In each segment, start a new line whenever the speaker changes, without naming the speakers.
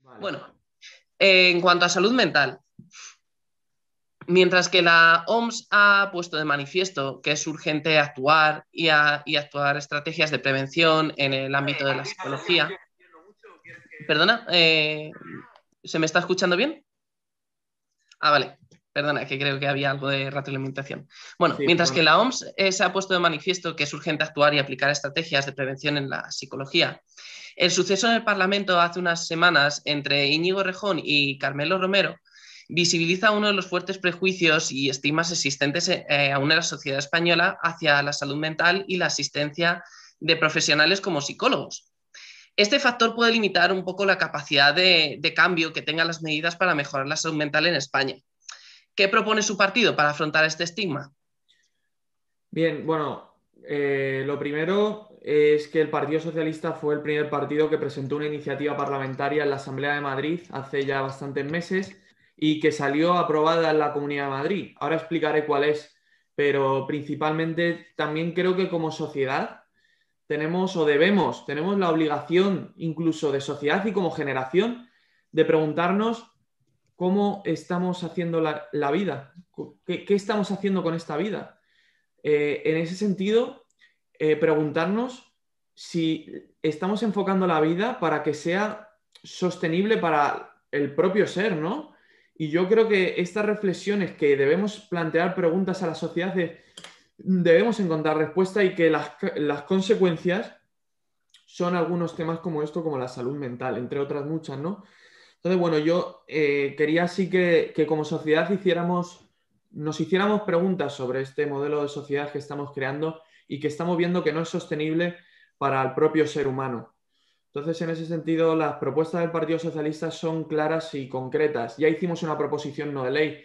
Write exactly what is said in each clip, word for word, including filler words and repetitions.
Vale.
Bueno, eh, en cuanto a salud mental, mientras que la O M S ha puesto de manifiesto que es urgente actuar y, a- y actuar estrategias de prevención en el ámbito de la psicología. Perdona, eh, ¿se me está escuchando bien? Ah, vale. Perdona, que creo que había algo de retroalimentación. Bueno,
Sí,
mientras que
perdona.
la O M S eh, se ha puesto de manifiesto que es urgente actuar y aplicar estrategias de prevención en la psicología, el suceso en el Parlamento hace unas semanas entre Íñigo Errejón y Carmelo Romero visibiliza uno de los fuertes prejuicios y estigmas existentes eh, aún en la sociedad española hacia la salud mental y la asistencia de profesionales como psicólogos. Este factor puede limitar un poco la capacidad de, de cambio que tengan las medidas para mejorar la salud mental en España. ¿Qué propone su partido para afrontar este estigma?
Bien, bueno, eh, lo primero es que el Partido Socialista fue el primer partido que presentó una iniciativa parlamentaria en la Asamblea de Madrid hace ya bastantes meses y que salió aprobada en la Comunidad de Madrid. Ahora explicaré cuál es, pero principalmente también creo que como sociedad tenemos o debemos, tenemos la obligación incluso de sociedad y como generación de preguntarnos cómo estamos haciendo la, la vida, ¿Qué, qué estamos haciendo con esta vida. Eh, en ese sentido, eh, preguntarnos si estamos enfocando la vida para que sea sostenible para el propio ser, ¿no? Y yo creo que estas reflexiones que debemos plantear preguntas a la sociedad de, debemos encontrar respuesta y que las, las consecuencias son algunos temas como esto, como la salud mental, entre otras muchas, ¿no? Entonces, bueno, yo eh, quería sí que, que como sociedad hiciéramos, nos hiciéramos preguntas sobre este modelo de sociedad que estamos creando y que estamos viendo que no es sostenible para el propio ser humano. Entonces, en ese sentido, las propuestas del Partido Socialista son claras y concretas. Ya hicimos una proposición no de ley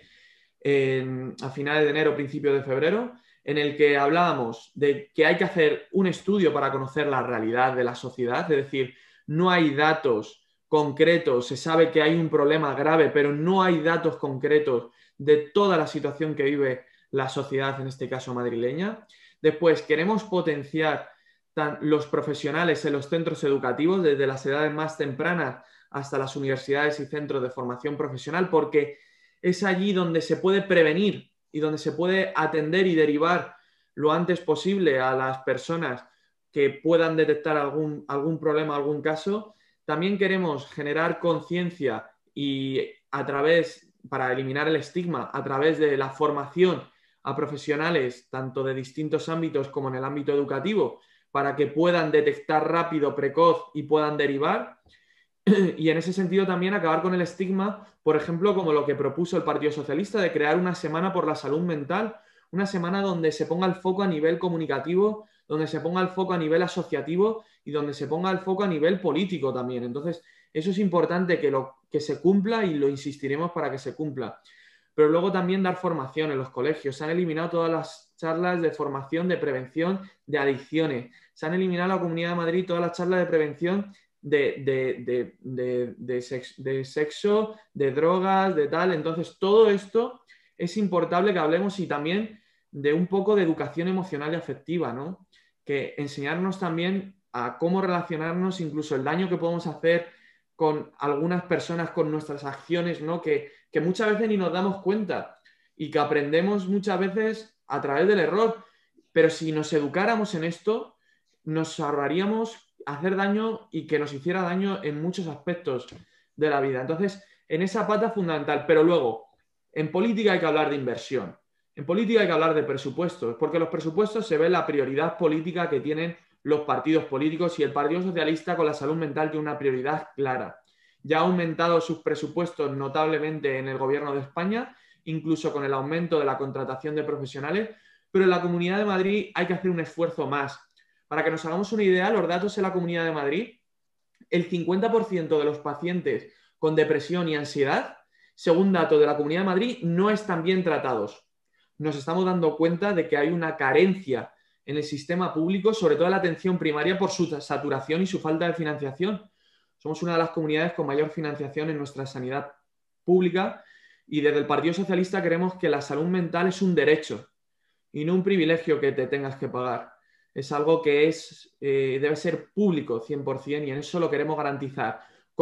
en, a finales de enero, principios de febrero, en el que hablábamos de que hay que hacer un estudio para conocer la realidad de la sociedad, es decir, no hay datos concretos, se sabe que hay un problema grave, pero no hay datos concretos de toda la situación que vive la sociedad, en este caso madrileña. Después, queremos potenciar los profesionales en los centros educativos, desde las edades más tempranas hasta las universidades y centros de formación profesional, porque es allí donde se puede prevenir y donde se puede atender y derivar lo antes posible a las personas que puedan detectar algún, algún problema, algún caso. También queremos generar conciencia y a través, para eliminar el estigma, a través de la formación a profesionales, tanto de distintos ámbitos como en el ámbito educativo, para que puedan detectar rápido, precoz y puedan derivar. Y en ese sentido también acabar con el estigma, por ejemplo, como lo que propuso el Partido Socialista de crear una semana por la salud mental, una semana donde se ponga el foco a nivel comunicativo, donde se ponga el foco a nivel asociativo y donde se ponga el foco a nivel político también. Entonces, eso es importante que, lo, que se cumpla y lo insistiremos para que se cumpla. Pero luego también dar formación en los colegios. Se han eliminado todas las charlas de formación de prevención de adicciones. Se han eliminado en la Comunidad de Madrid todas las charlas de prevención de, de, de, de, de, sex, de sexo, de drogas, de tal. Entonces, todo esto es importante que hablemos y también de un poco de educación emocional y afectiva, ¿no? Que enseñarnos también a cómo relacionarnos, incluso el daño que podemos hacer con algunas personas, con nuestras acciones, ¿no? Que, que muchas veces ni nos damos cuenta y que aprendemos muchas veces a través del error. Pero si nos educáramos en esto, nos ahorraríamos hacer daño y que nos hiciera daño en muchos aspectos de la vida. Entonces, en esa pata fundamental. Pero luego, en política hay que hablar de inversión. En política hay que hablar de presupuestos, porque los presupuestos se ve la prioridad política que tienen los partidos políticos y el Partido Socialista con la salud mental tiene una prioridad clara. Ya ha aumentado sus presupuestos notablemente en el gobierno de España, incluso con el aumento de la contratación de profesionales, pero en la Comunidad de Madrid hay que hacer un esfuerzo más. Para que nos hagamos una idea, los datos en la Comunidad de Madrid, el cincuenta por ciento de los pacientes con depresión y ansiedad, según datos de la Comunidad de Madrid, no están bien tratados. Nos estamos dando cuenta de que hay una carencia en el sistema público, sobre todo en la atención primaria, por su saturación y su falta de financiación. Somos una de las comunidades con mayor financiación en nuestra sanidad pública y desde el Partido Socialista creemos que la salud mental es un derecho y no un privilegio que te tengas que pagar. Es algo que es, eh, debe ser público cien por ciento y en eso lo queremos garantizar con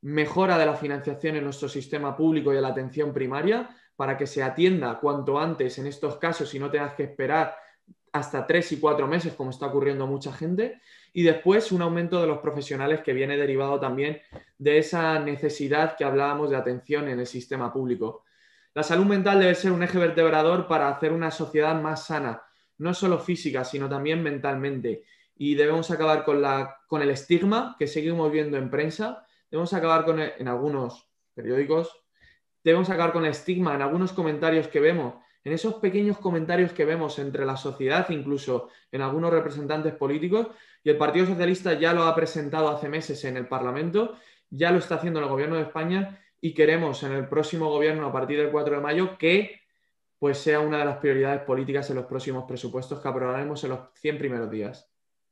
mejora de la financiación en nuestro sistema público y de la atención primaria para que se atienda cuanto antes en estos casos y no tengas que esperar hasta tres y cuatro meses, como está ocurriendo a mucha gente. Y después un aumento de los profesionales que viene derivado también de esa necesidad que hablábamos de atención en el sistema público. La salud mental debe ser un eje vertebrador para hacer una sociedad más sana, no solo física, sino también mentalmente. Y debemos acabar con, la, con el estigma que seguimos viendo en prensa, debemos acabar con el, en algunos periódicos, debemos acabar con el estigma en algunos comentarios que vemos, en esos pequeños comentarios que vemos entre la sociedad, incluso en algunos representantes políticos, y el Partido Socialista ya lo ha presentado hace meses en el Parlamento, ya lo está haciendo en el Gobierno de España y queremos en el próximo gobierno, a partir del cuatro de mayo, que pues, sea una de las prioridades políticas en los próximos presupuestos que aprobaremos en los cien primeros días.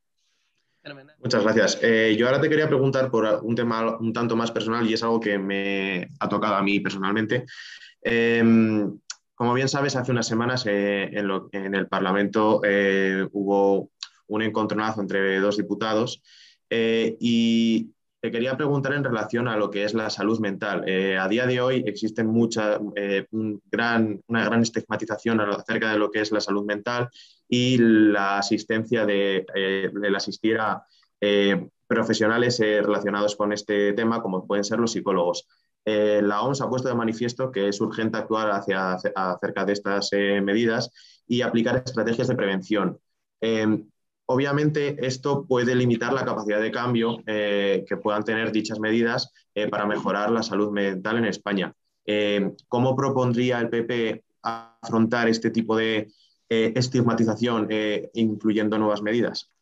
Muchas gracias. Eh, yo ahora te quería preguntar por un tema un tanto más personal y es algo que me ha tocado a mí personalmente. Eh, como bien sabes, hace unas semanas eh, en, lo, en el Parlamento eh, hubo un encontronazo entre dos diputados eh, y te quería preguntar en relación a lo que es la salud mental. Eh, a día de hoy existe mucha, eh, un gran, una gran estigmatización acerca de lo que es la salud mental y la asistencia de, eh, de asistir a eh, profesionales eh, relacionados con este tema, como pueden ser los psicólogos. Eh, la O M S ha puesto de manifiesto que es urgente actuar hacia, acerca de estas eh, medidas y aplicar estrategias de prevención. Eh, Obviamente, esto puede limitar la capacidad de cambio eh, que puedan tener dichas medidas eh, para mejorar la salud mental en España. Eh, ¿Cómo propondría el P P afrontar este tipo de eh, estigmatización, eh, incluyendo nuevas medidas?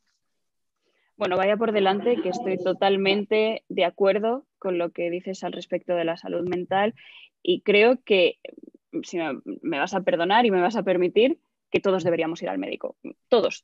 Bueno, vaya por delante que estoy totalmente de acuerdo con lo que dices al respecto de la salud mental y creo que, si me, me vas a perdonar y me vas a permitir, que todos deberíamos ir al médico, todos.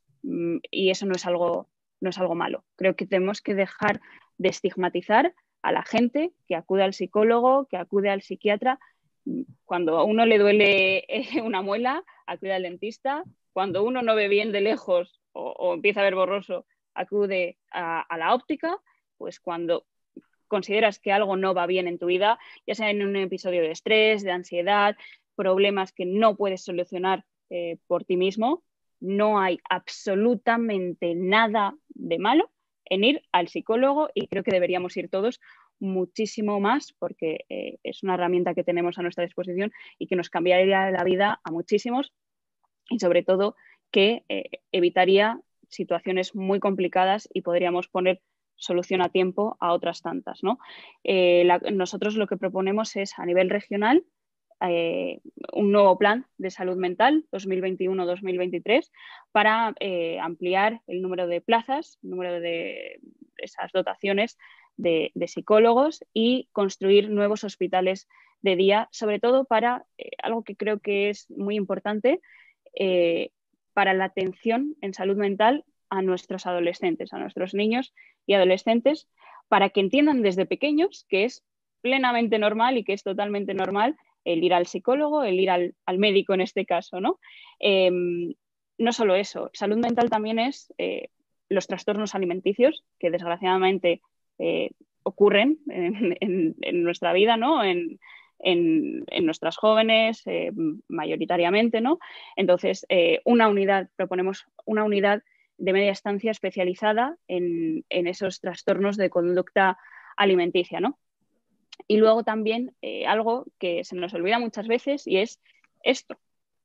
Y eso no es algo, no es algo malo. Creo que tenemos que dejar de estigmatizar a la gente que acude al psicólogo, que acude al psiquiatra. Cuando a uno le duele una muela, acude al dentista. Cuando uno no ve bien de lejos o, o empieza a ver borroso, acude a, a la óptica. Pues cuando consideras que algo no va bien en tu vida, ya sea en un episodio de estrés, de ansiedad, problemas que no puedes solucionar eh, por ti mismo, no hay absolutamente nada de malo en ir al psicólogo y creo que deberíamos ir todos muchísimo más porque eh, es una herramienta que tenemos a nuestra disposición y que nos cambiaría la vida a muchísimos y sobre todo que eh, evitaría situaciones muy complicadas y podríamos poner solución a tiempo a otras tantas, ¿no? Eh, la, nosotros lo que proponemos es a nivel regional Eh, un nuevo plan de salud mental dos mil veintiuno dos mil veintitrés para eh, ampliar el número de plazas, el número de esas dotaciones de, de psicólogos y construir nuevos hospitales de día, sobre todo para eh, algo que creo que es muy importante, eh, para la atención en salud mental a nuestros adolescentes, a nuestros niños y adolescentes, para que entiendan desde pequeños que es plenamente normal y que es totalmente normal el ir al psicólogo, el ir al, al médico en este caso, ¿no? Eh, no solo eso, salud mental también es eh, los trastornos alimenticios que desgraciadamente eh, ocurren en, en, en nuestra vida, ¿no? En, en, en nuestras jóvenes, eh, mayoritariamente, ¿no? Entonces, eh, una unidad, proponemos una unidad de media estancia especializada en, en esos trastornos de conducta alimenticia, ¿no? Y luego también eh, algo que se nos olvida muchas veces y es esto.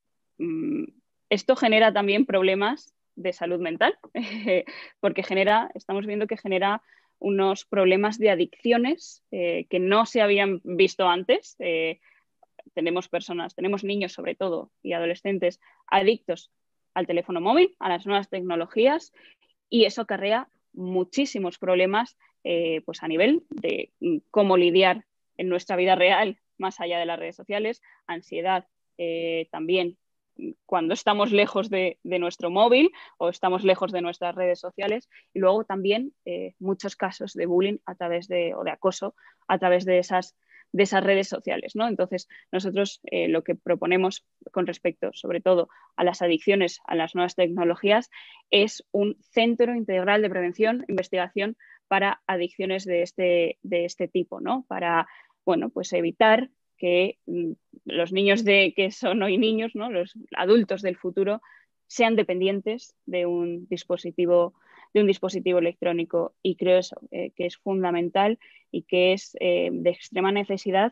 Mm, esto genera también problemas de salud mental porque genera, estamos viendo que genera unos problemas de adicciones eh, que no se habían visto antes. Eh, tenemos personas, tenemos niños sobre todo y adolescentes adictos al teléfono móvil, a las nuevas tecnologías y eso acarrea muchísimos problemas eh, pues a nivel de cómo lidiar en nuestra vida real más allá de las redes sociales, ansiedad eh, también cuando estamos lejos de, de nuestro móvil o estamos lejos de nuestras redes sociales y luego también eh, muchos casos de bullying a través de, o de acoso a través de esas, de esas redes sociales, ¿no? Entonces nosotros eh, lo que proponemos con respecto sobre todo a las adicciones a las nuevas tecnologías es un centro integral de prevención, investigación para adicciones de este, de este tipo, ¿no? Para, bueno, pues evitar que mm, los niños de, que son hoy niños, ¿no? Los adultos del futuro, sean dependientes de un dispositivo, de un dispositivo electrónico. Y creo eso, eh, que es fundamental y que es eh, de extrema necesidad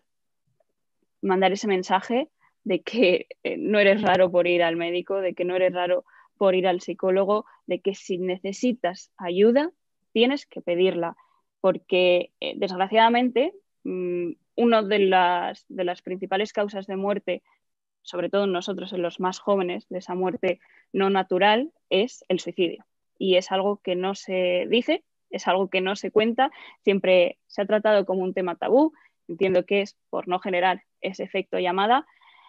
mandar ese mensaje de que eh, no eres raro por ir al médico, de que no eres raro por ir al psicólogo, de que si necesitas ayuda, tienes que pedirla. Porque, eh, desgraciadamente, mmm, una de las, de las principales causas de muerte, sobre todo nosotros en los más jóvenes, de esa muerte no natural, es el suicidio. Y es algo que no se dice, es algo que no se cuenta, siempre se ha tratado como un tema tabú. Entiendo que es por no generar ese efecto llamada,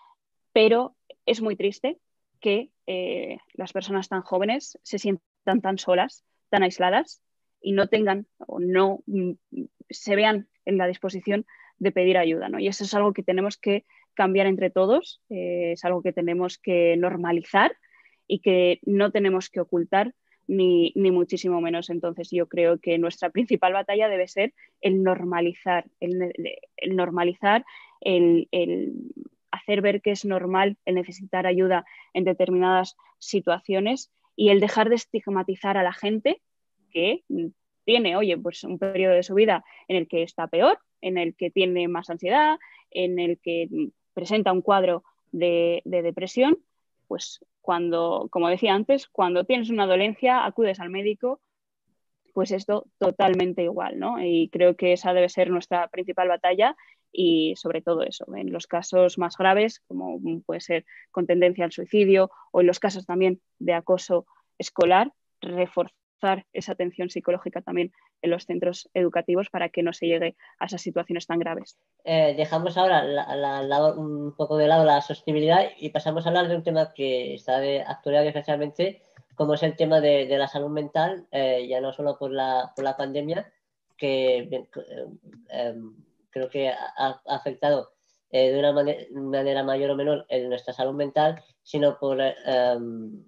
pero es muy triste que eh, las personas tan jóvenes se sientan tan solas, tan aisladas y no tengan o no mm, se vean en la disposición de pedir ayuda, ¿no? Y eso es algo que tenemos que cambiar entre todos, eh, es algo que tenemos que normalizar y que no tenemos que ocultar ni, ni muchísimo menos. Entonces yo creo que nuestra principal batalla debe ser el normalizar, el, el normalizar, el, el hacer ver que es normal el necesitar ayuda en determinadas situaciones y el dejar de estigmatizar a la gente que tiene, oye, pues un periodo de su vida en el que está peor, en el que tiene más ansiedad, en el que presenta un cuadro de, de depresión, pues cuando, como decía antes, cuando tienes una dolencia, acudes al médico, pues esto totalmente igual, ¿no? Y creo que esa debe ser nuestra principal batalla y sobre todo eso, en los casos más graves, como puede ser con tendencia al suicidio o en los casos también de acoso escolar, reforzar esa atención psicológica también en los centros educativos para que no se llegue a esas situaciones tan graves.
Eh, dejamos ahora la, la, la, un poco de lado la sostenibilidad y pasamos a hablar de un tema que está de actualidad especialmente, como es el tema de, de la salud mental, eh, ya no solo por la, por la pandemia, que eh, eh, creo que ha, ha afectado eh, de una manera, manera mayor o menor en nuestra salud mental, sino por eh, eh,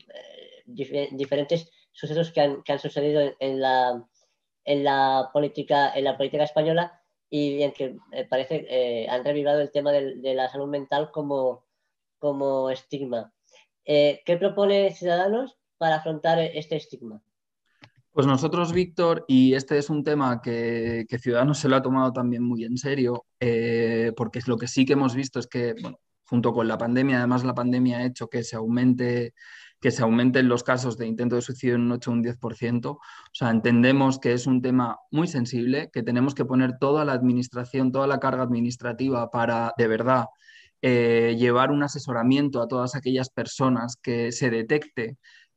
dif diferentes sucesos que han, que han sucedido en, en, la, en, la política, en la política española y en que eh, parece eh, han revivado el tema de, de la salud mental como, como estigma. Eh, ¿Qué propone Ciudadanos para afrontar este estigma?
Pues nosotros, Víctor, y este es un tema que, que Ciudadanos se lo ha tomado también muy en serio, eh, porque lo que sí que hemos visto es que, bueno, junto con la pandemia, además la pandemia ha hecho que se aumente, que se aumenten los casos de intento de suicidio en un ocho o un diez por ciento. O sea, entendemos que es un tema muy sensible, que tenemos que poner toda la administración, toda la carga administrativa para, de verdad, eh, llevar un asesoramiento a todas aquellas personas que se detecte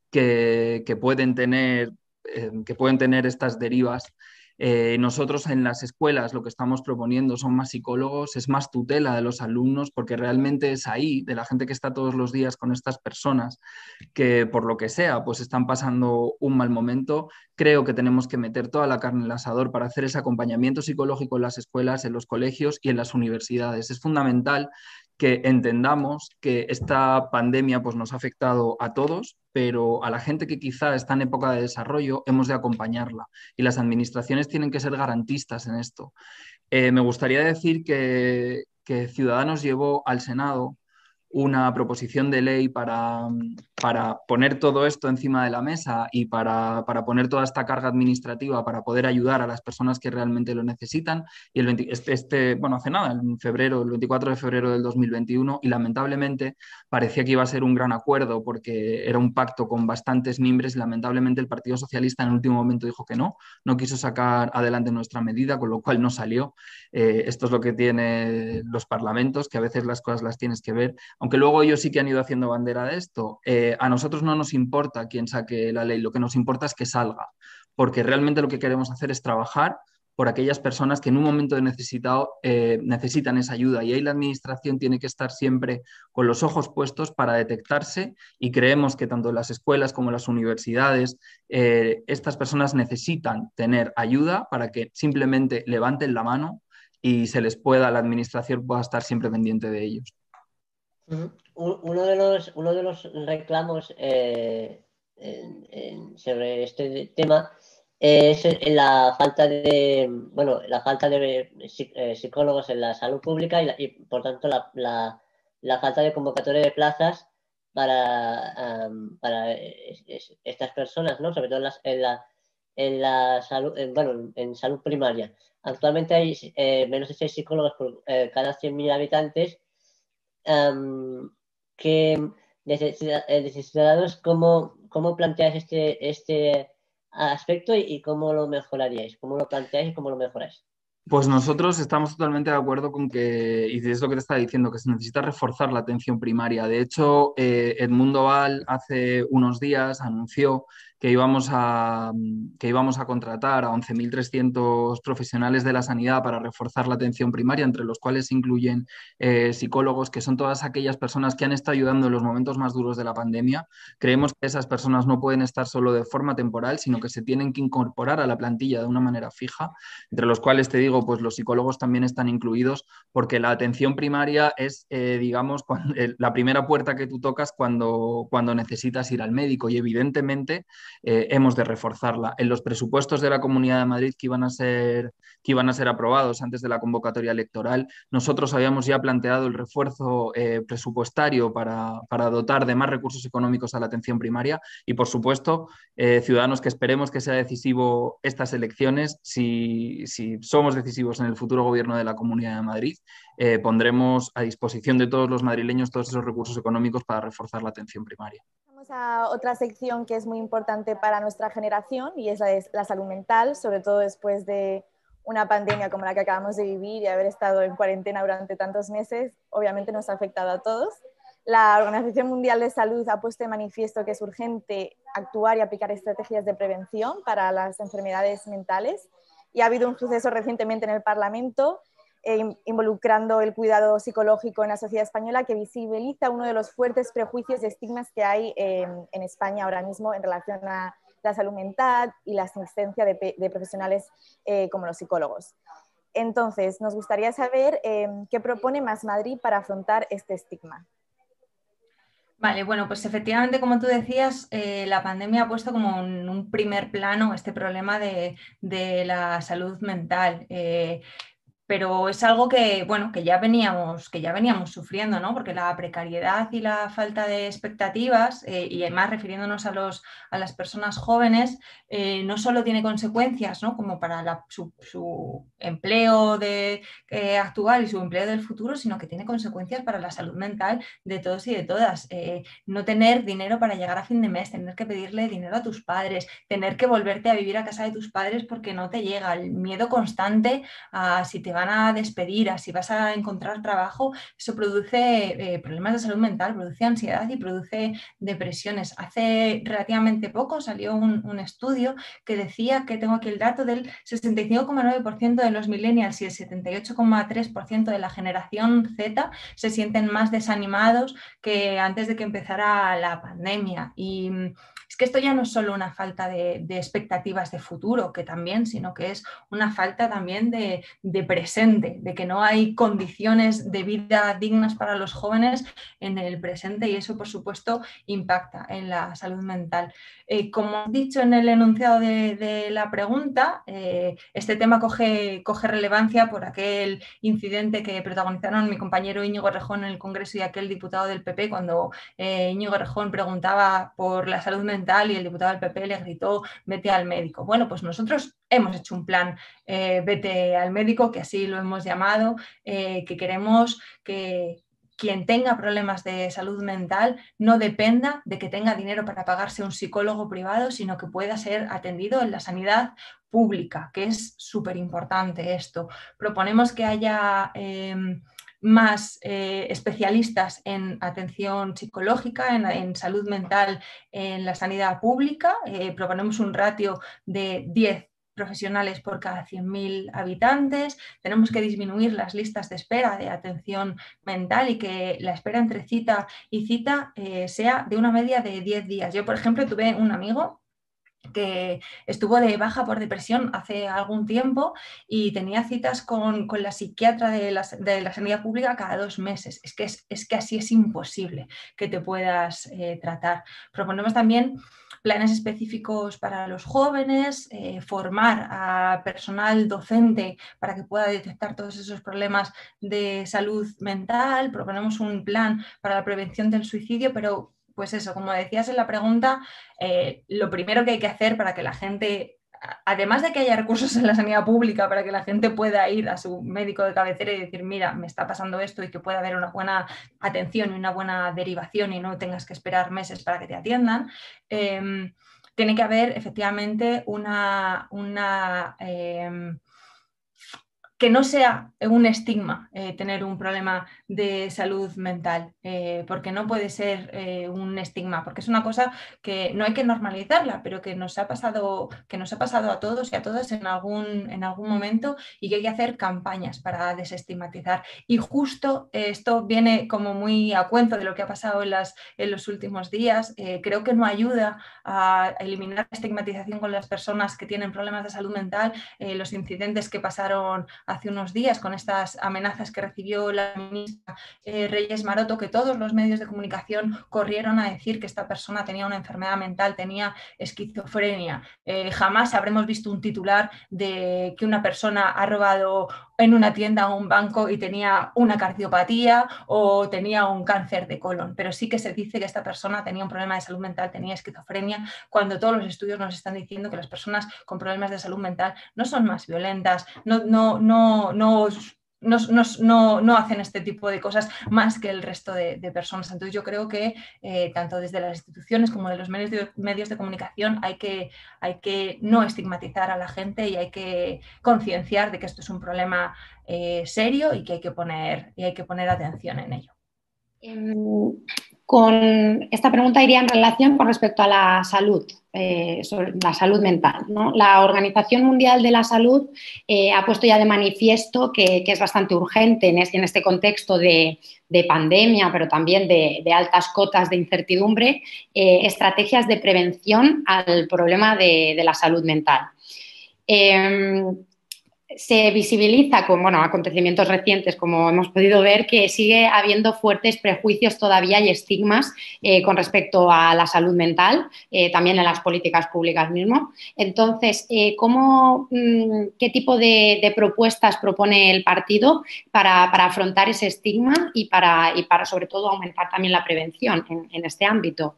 que, que pueden tener Eh, que pueden tener estas derivas. Eh, nosotros en las escuelas lo que estamos proponiendo son más psicólogos, es más tutela de los alumnos, porque realmente es ahí, de la gente que está todos los días con estas personas, que por lo que sea, pues están pasando un mal momento. Creo que tenemos que meter toda la carne en el asador para hacer ese acompañamiento psicológico en las escuelas, en los colegios y en las universidades. Es fundamental que entendamos que esta pandemia pues, nos ha afectado a todos, pero a la gente que quizá está en época de desarrollo hemos de acompañarla y las administraciones tienen que ser garantistas en esto. Eh, me gustaría decir que, que Ciudadanos llevó al Senado una proposición de ley para, para poner todo esto encima de la mesa y para, para poner toda esta carga administrativa para poder ayudar a las personas que realmente lo necesitan. Y el veinte, este, este, bueno, hace nada, en febrero, el veinticuatro de febrero del dos mil veintiuno, y lamentablemente parecía que iba a ser un gran acuerdo porque era un pacto con bastantes mimbres y lamentablemente el Partido Socialista en el último momento dijo que no, no quiso sacar adelante nuestra medida, con lo cual no salió. Eh, esto es lo que tienen los parlamentos, que a veces las cosas las tienes que ver, aunque luego ellos sí que han ido haciendo bandera de esto. Eh, a nosotros no nos importa quién saque la ley, lo que nos importa es que salga, porque realmente lo que queremos hacer es trabajar por aquellas personas que en un momento de necesitado eh, necesitan esa ayuda, y ahí la administración tiene que estar siempre con los ojos puestos para detectarse, y creemos que tanto en las escuelas como en las universidades eh, estas personas necesitan tener ayuda para que simplemente levanten la mano y se les pueda, la administración pueda estar siempre pendiente de ellos.
Uno de los, uno de los reclamos eh, en, en, sobre este tema es la falta de, bueno, la falta de psicólogos en la salud pública y, la, y por tanto la, la, la falta de convocatoria de plazas para, um, para es, es, estas personas, ¿no? Sobre todo en la, en la, en la salud, en, bueno, en salud primaria. Actualmente hay eh, menos de seis psicólogos por eh, cada cien mil habitantes. Um, que desde Ciudadanos, ¿cómo, cómo planteáis este, este aspecto y, y cómo lo mejoraríais? ¿Cómo lo planteáis y cómo lo mejoráis?
Pues nosotros estamos totalmente de acuerdo con que, y es lo que te estaba diciendo, que se necesita reforzar la atención primaria. De hecho, eh, Edmundo Val hace unos días anunció que íbamos a, que íbamos a contratar a once mil trescientos profesionales de la sanidad para reforzar la atención primaria, entre los cuales se incluyen eh, psicólogos, que son todas aquellas personas que han estado ayudando en los momentos más duros de la pandemia. Creemos que esas personas no pueden estar solo de forma temporal, sino que se tienen que incorporar a la plantilla de una manera fija, entre los cuales te digo, pues los psicólogos también están incluidos, porque la atención primaria es, eh, digamos, cuando, eh, la primera puerta que tú tocas cuando, cuando necesitas ir al médico, y evidentemente eh, hemos de reforzarla. En los presupuestos de la Comunidad de Madrid que iban a ser, que iban a ser aprobados antes de la convocatoria electoral, nosotros habíamos ya planteado el refuerzo eh, presupuestario para, para dotar de más recursos económicos a la atención primaria y, por supuesto, eh, Ciudadanos, que esperemos que sea decisivo estas elecciones. Si, si somos decisivos en el futuro gobierno de la Comunidad de Madrid, eh, pondremos a disposición de todos los madrileños todos esos recursos económicos para reforzar la atención primaria.
Vamos a otra sección que es muy importante para nuestra generación y es la, de la salud mental, sobre todo después de una pandemia como la que acabamos de vivir y haber estado en cuarentena durante tantos meses. Obviamente nos ha afectado a todos. La Organización Mundial de Salud ha puesto de manifiesto que es urgente actuar y aplicar estrategias de prevención para las enfermedades mentales, y ha habido un suceso recientemente en el Parlamento eh, involucrando el cuidado psicológico en la sociedad española, que visibiliza uno de los fuertes prejuicios y estigmas que hay eh, en España ahora mismo en relación a la salud mental y la asistencia de, de profesionales eh, como los psicólogos. Entonces, nos gustaría saber eh, qué propone Más Madrid para afrontar este estigma.
Vale, bueno, pues efectivamente, como tú decías, eh, la pandemia ha puesto como en un primer plano este problema de, de la salud mental. Eh, pero es algo que, bueno, que ya veníamos, que ya veníamos sufriendo, ¿no? Porque la precariedad y la falta de expectativas, eh, y además refiriéndonos a, los, a las personas jóvenes, eh, no solo tiene consecuencias, ¿no? Como para la, su, su empleo de, eh, actual y su empleo del futuro, sino que tiene consecuencias para la salud mental de todos y de todas. Eh, no tener dinero para llegar a fin de mes, tener que pedirle dinero a tus padres, tener que volverte a vivir a casa de tus padres porque no te llega, el miedo constante a si te van a despedir, a si vas a encontrar trabajo, eso produce eh, problemas de salud mental, produce ansiedad y produce depresiones. Hace relativamente poco salió un, un estudio que decía, que tengo aquí el dato, del sesenta y cinco coma nueve por ciento de los millennials y el setenta y ocho coma tres por ciento de la generación Z se sienten más desanimados que antes de que empezara la pandemia. Y es que esto ya no es solo una falta de, de expectativas de futuro, que también, sino que es una falta también de, de presente, de que no hay condiciones de vida dignas para los jóvenes en el presente, y eso, por supuesto, impacta en la salud mental. Eh, como he dicho en el enunciado de, de la pregunta, eh, este tema coge, coge relevancia por aquel incidente que protagonizaron mi compañero Íñigo Errejón en el Congreso y aquel diputado del P P, cuando eh, Íñigo Errejón preguntaba por la salud mental y el diputado del P P le gritó: vete al médico. Bueno, pues nosotros hemos hecho un plan eh, vete al médico, que así lo hemos llamado, eh, que queremos que quien tenga problemas de salud mental no dependa de que tenga dinero para pagarse un psicólogo privado, sino que pueda ser atendido en la sanidad pública, que es súper importante esto. Proponemos que haya eh, más eh, especialistas en atención psicológica, en, en salud mental en la sanidad pública. Eh, proponemos un ratio de diez profesionales por cada cien mil habitantes. Tenemos que disminuir las listas de espera de atención mental y que la espera entre cita y cita eh, sea de una media de diez días. Yo, por ejemplo, tuve un amigo que estuvo de baja por depresión hace algún tiempo y tenía citas con, con la psiquiatra de la, de la sanidad pública cada dos meses. Es que, es, es que así es imposible que te puedas eh, tratar. Proponemos también planes específicos para los jóvenes, eh, formar a personal docente para que pueda detectar todos esos problemas de salud mental. Proponemos un plan para la prevención del suicidio, pero pues eso, como decías en la pregunta, eh, lo primero que hay que hacer para que la gente, además de que haya recursos en la sanidad pública para que la gente pueda ir a su médico de cabecera y decir, mira, me está pasando esto, y que pueda haber una buena atención y una buena derivación y no tengas que esperar meses para que te atiendan, eh, tiene que haber efectivamente una... una eh, que no sea un estigma eh, tener un problema de salud mental, eh, porque no puede ser eh, un estigma, porque es una cosa que no hay que normalizarla, pero que nos ha pasado, que nos ha pasado a todos y a todas en algún, en algún momento, y que hay que hacer campañas para desestigmatizar. Y justo eh, esto viene como muy a cuento de lo que ha pasado en, las, en los últimos días. Eh, creo que no ayuda a eliminar la estigmatización con las personas que tienen problemas de salud mental, eh, los incidentes que pasaron hace unos días con estas amenazas que recibió la ministra eh, Reyes Maroto, que todos los medios de comunicación corrieron a decir que esta persona tenía una enfermedad mental, tenía esquizofrenia. Eh, jamás habremos visto un titular de que una persona ha robado en una tienda o un banco y tenía una cardiopatía o tenía un cáncer de colon, pero sí que se dice que esta persona tenía un problema de salud mental, tenía esquizofrenia, cuando todos los estudios nos están diciendo que las personas con problemas de salud mental no son más violentas, no, no, no, no, no, no, no, no hacen este tipo de cosas más que el resto de, de personas. Entonces yo creo que eh, tanto desde las instituciones como de los medios de, medios de comunicación hay que, hay que no estigmatizar a la gente y hay que concienciar de que esto es un problema eh, serio y que hay que poner, y hay que poner atención en ello.
Con esta pregunta iría en relación con respecto a la salud, eh, sobre la salud mental, ¿no? La Organización Mundial de la Salud eh, ha puesto ya de manifiesto que, que es bastante urgente en este, en este contexto de, de pandemia, pero también de, de altas cotas de incertidumbre, eh, estrategias de prevención al problema de, de la salud mental. Eh, Se visibiliza con bueno, acontecimientos recientes, como hemos podido ver, que sigue habiendo fuertes prejuicios todavía y estigmas eh, con respecto a la salud mental, eh, también en las políticas públicas mismo. Entonces, eh, ¿cómo, mmm, ¿qué tipo de, de propuestas propone el partido para, para afrontar ese estigma y para, y para, sobre todo, aumentar también la prevención en, en este ámbito?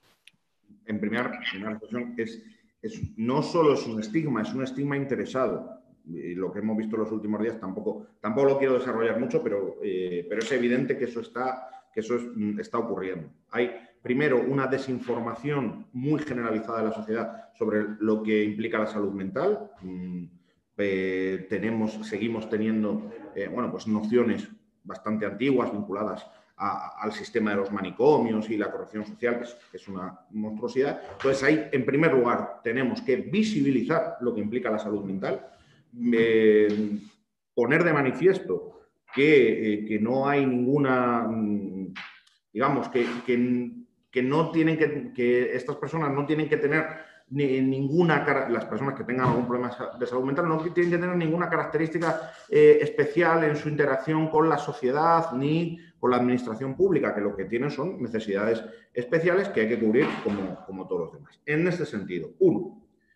En primera, primera cuestión, es, es, no solo es un estigma, es un estigma interesado. Y lo que hemos visto en los últimos días tampoco, tampoco lo quiero desarrollar mucho, pero, eh, pero es evidente que eso, está, que eso es, está ocurriendo. Hay, primero, una desinformación muy generalizada de la sociedad sobre lo que implica la salud mental. Mm, eh, tenemos, seguimos teniendo eh, bueno, pues nociones bastante antiguas vinculadas a, al sistema de los manicomios y la corrección social, que es, que es una monstruosidad. Entonces, ahí, en primer lugar, tenemos que visibilizar lo que implica la salud mental. Eh, poner de manifiesto que, eh, que no hay ninguna, digamos, que, que, que no tienen que, que estas personas no tienen que tener ni, ninguna, las personas que tengan algún problema de salud mental no tienen que tener ninguna característica eh, especial en su interacción con la sociedad ni con la administración pública, que lo que tienen son necesidades especiales que hay que cubrir como, como todos los demás. En este sentido, uno,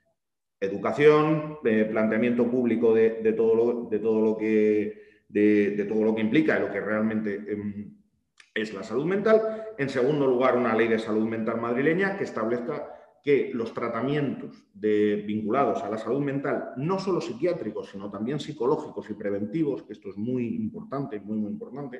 educación, eh, planteamiento público de, de, todo lo, de, todo lo que, de, de todo lo que implica y lo que realmente eh, es la salud mental. En segundo lugar, una ley de salud mental madrileña que establezca que los tratamientos de, vinculados a la salud mental, no solo psiquiátricos, sino también psicológicos y preventivos, que esto es muy importante, muy, muy importante,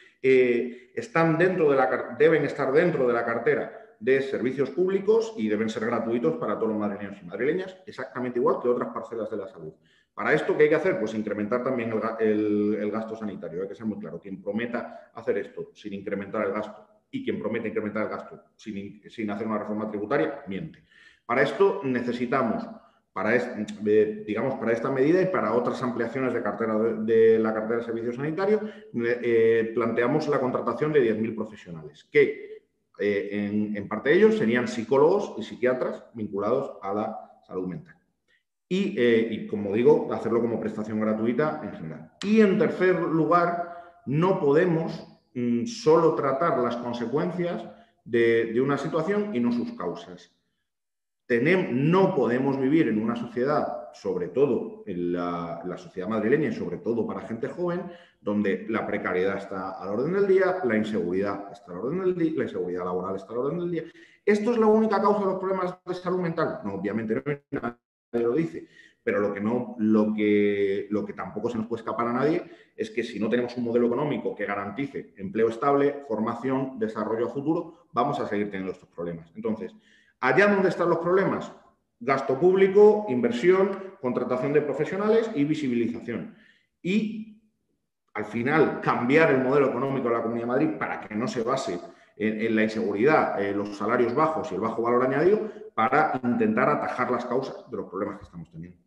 eh, están dentro de la, deben estar dentro de la cartera de servicios públicos y deben ser gratuitos para todos los madrileños y madrileñas, exactamente igual que otras parcelas de la salud. Para esto, ¿qué hay que hacer? Pues incrementar también el, el, el gasto sanitario. Hay que ser muy claro. Quien prometa hacer esto sin incrementar el gasto y quien promete incrementar el gasto sin, sin hacer una reforma tributaria, miente. Para esto necesitamos, para, este, digamos, para esta medida y para otras ampliaciones de, cartera de, de la cartera de servicios sanitarios, eh, planteamos la contratación de diez mil profesionales que Eh, en, en parte de ellos serían psicólogos y psiquiatras vinculados a la salud mental. Y, eh, y, como digo, hacerlo como prestación gratuita en general. Y, en tercer lugar, no podemos mm, solo tratar las consecuencias de, de una situación y no sus causas. Tenemos, no podemos vivir en una sociedad, sobre todo en la, la sociedad madrileña y sobre todo para gente joven, donde la precariedad está a la orden del día, la inseguridad está a la orden del día, la inseguridad laboral está a la orden del día. ¿Esto es la única causa de los problemas de salud mental? No, obviamente no, nadie lo dice, pero lo que, no, lo, que, lo que tampoco se nos puede escapar a nadie es que si no tenemos un modelo económico que garantice empleo estable, formación, desarrollo a futuro, vamos a seguir teniendo estos problemas. Entonces, allá donde están los problemas, gasto público, inversión, contratación de profesionales y visibilización. Y, al final, cambiar el modelo económico de la Comunidad de Madrid para que no se base en, en la inseguridad, en los salarios bajos y el bajo valor añadido, para intentar atajar las causas de los problemas que estamos teniendo.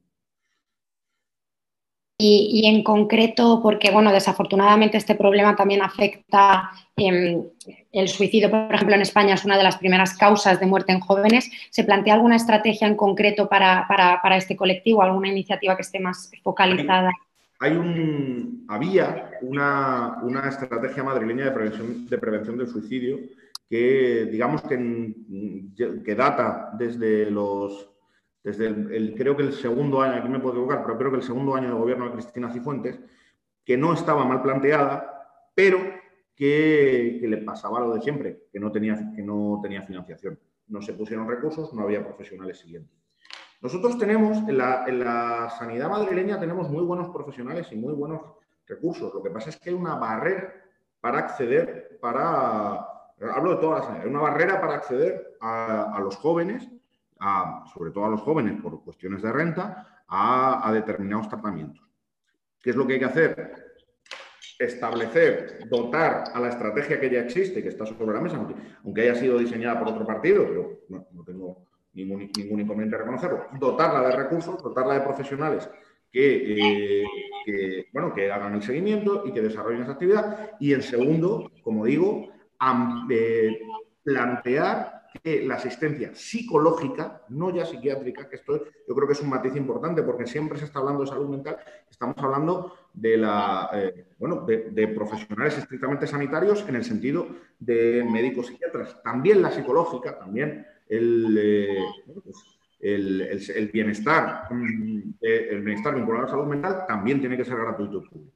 Y, y en concreto, porque bueno, desafortunadamente este problema también afecta eh, el suicidio, por ejemplo, en España es una de las primeras causas de muerte en jóvenes. ¿Se plantea alguna estrategia en concreto para, para, para este colectivo, alguna iniciativa que esté más focalizada?
Hay un, había una, una estrategia madrileña de prevención, de prevención del suicidio que, digamos, que, que data desde los... Desde el, el, creo que el segundo año, aquí me puedo equivocar, pero creo que el segundo año de gobierno de Cristina Cifuentes, que no estaba mal planteada, pero que, que le pasaba lo de siempre, que no, tenía, que no tenía financiación. No se pusieron recursos, no había profesionales siguiendo. Nosotros tenemos, en la, en la sanidad madrileña tenemos muy buenos profesionales y muy buenos recursos. Lo que pasa es que hay una barrera para acceder, para, hablo de toda la sanidad, hay una barrera para acceder a, a los jóvenes, A, sobre todo a los jóvenes por cuestiones de renta, a, a determinados tratamientos. ¿Qué es lo que hay que hacer? Establecer, dotar a la estrategia que ya existe, que está sobre la mesa, aunque, aunque haya sido diseñada por otro partido, pero no, no tengo ningún, ningún inconveniente en reconocerlo, dotarla de recursos, dotarla de profesionales que, eh, que, bueno, que hagan el seguimiento y que desarrollen esa actividad. Y en segundo, como digo, eh, plantear que la asistencia psicológica, no ya psiquiátrica, que esto yo creo que es un matiz importante porque siempre se está hablando de salud mental, estamos hablando de, la, eh, bueno, de, de profesionales estrictamente sanitarios en el sentido de médicos psiquiatras. También la psicológica, también el, eh, bueno, pues el, el, el, bienestar, el bienestar vinculado a la salud mental también tiene que ser gratuito y público.